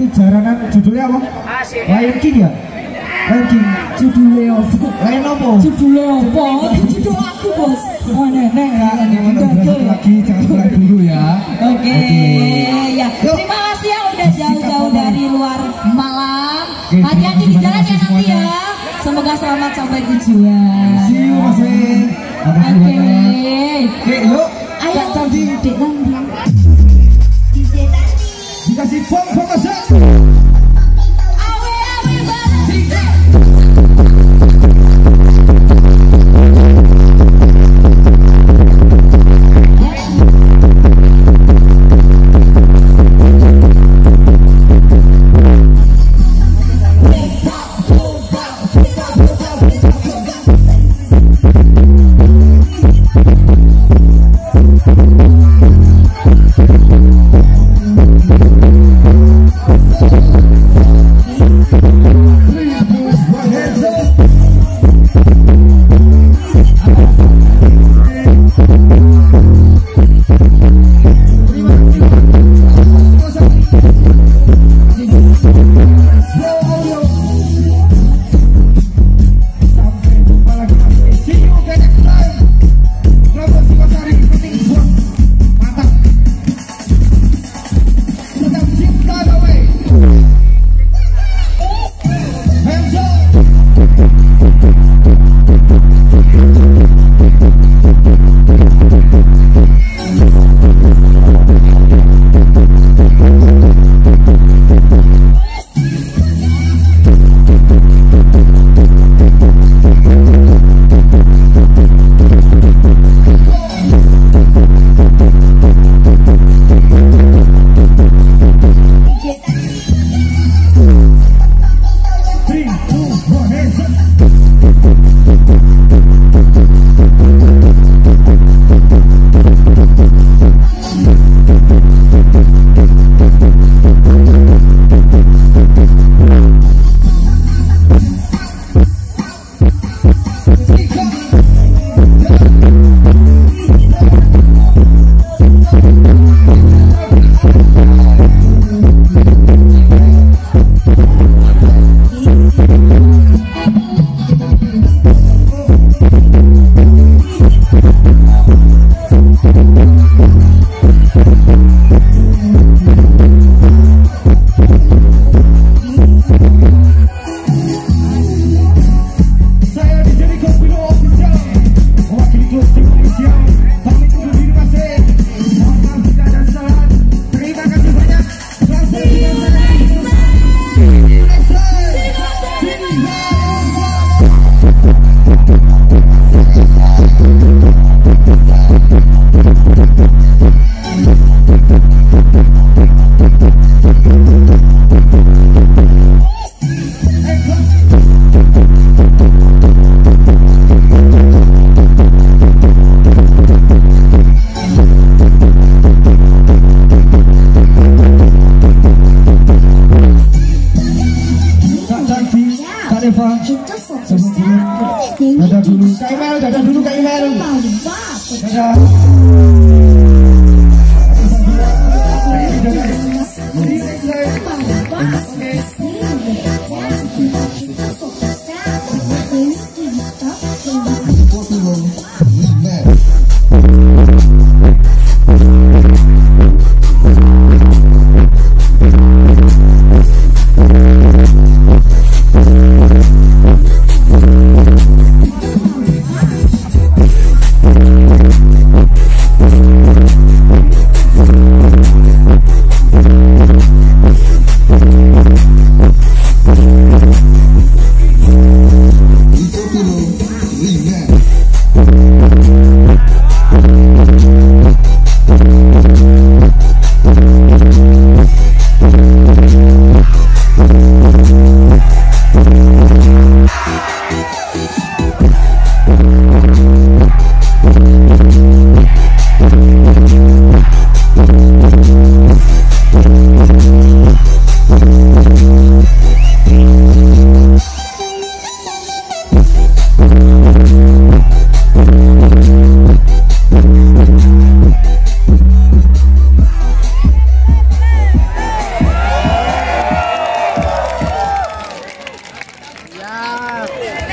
jaranan judulnya apa? Lion King ya? Lion King judulnya apa? Lion apa? Judulnya apa? Judul aku bos. Oh nenek ya. Lagi jangan pulang dulu ya. Oke ya. Terima kasih ya udah jauh-jauh dari luar Malang. Hati-hati di jalan ya nanti ya. Semoga selamat sampai tujuan. See you Mas Win. Oke. Yuk. Ayo tadi dikasih bom aja. Dadah dulu Kak Imel. Siap.